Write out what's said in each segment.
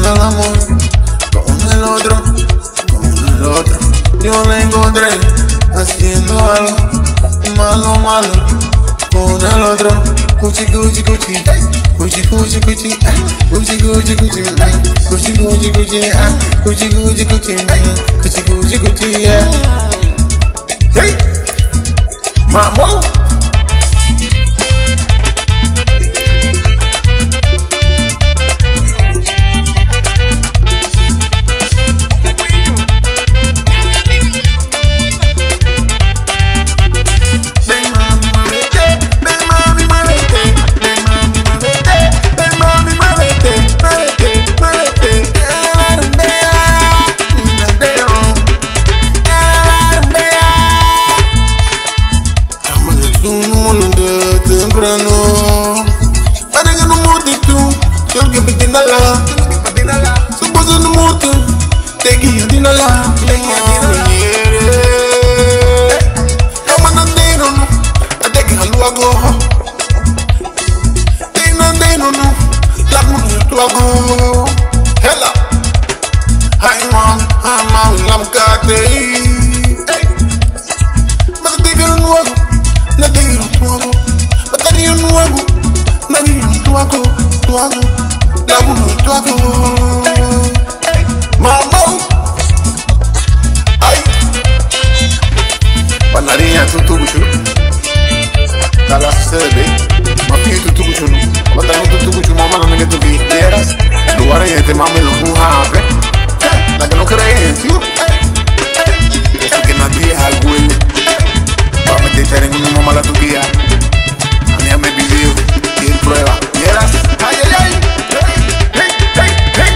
haciendo el amor con el otro, con el otro. Yo la encontré haciendo algo malo, malo con el otro. Cuchi, cuchi, cuchi, cuchi, cuchi, cuchi, cuchi, cuchi, cuchi, cuchi, cuchi, cuchi, cuchi, cuchi, cuchi, cuchi, cuchi, cuchi, yeah. Hey, mamá. Para que no muertes tú, yo que me tiene la. Suposo no muertes, te guío tiene la. Como no tengo, no, te que lo hago. Tengo, no, la mujer tú hago. Hello, I'm la mucate. Mas te quiero no hago, no te quiero no hago. Batería nuevo, nadie tu hago, la uno tu hago. Mamá, ay, panaria tu bucho, cala sede, mafi tu bucho no, batería tu bucho, mamá no me que tu quieras, lugares este mame lo puja, la que no cree, tío, eso que nadie es algo, va a meterte en una mamá la tu guía. Me vivió y en prueba. Quieras, ay, ay, ay, hey, hey, hey.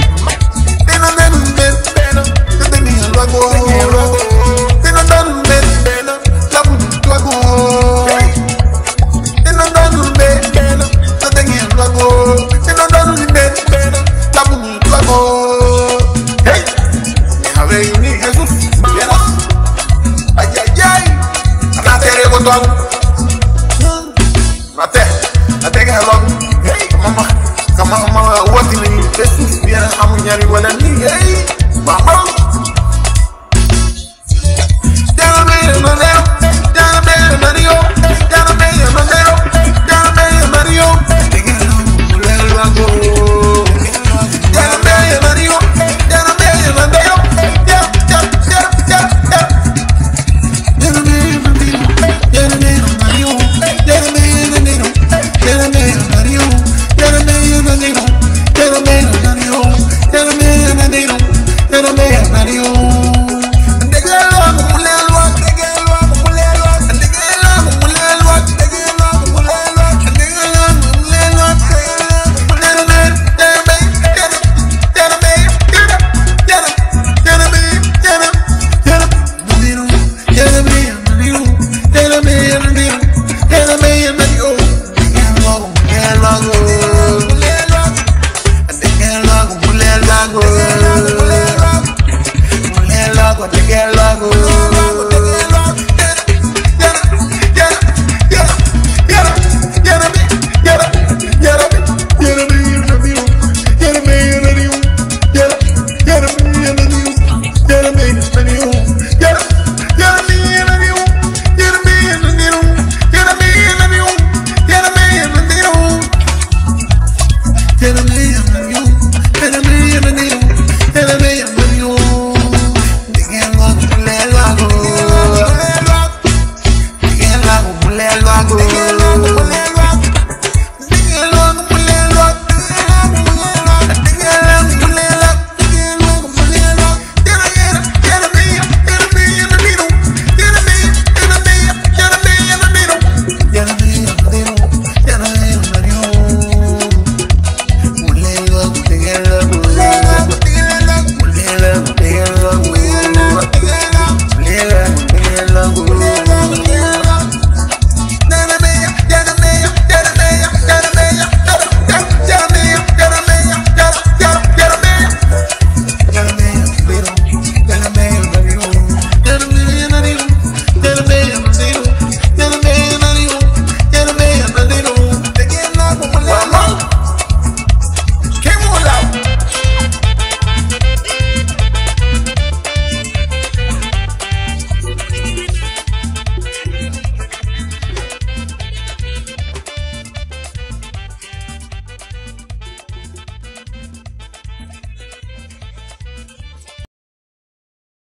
Pena, yo tenía lo hago. Pena, la puta hago. Pena, yo tenía lo hago. Pena, la puta hago. Hey, deja ver ni Jesús. Quieras, ay, ay, ay. Acá te rego tu hago. Ate que hello, hey, mama, what do you need? Jesus, viera hamunyari wala ni, hey, mama. Ya no me,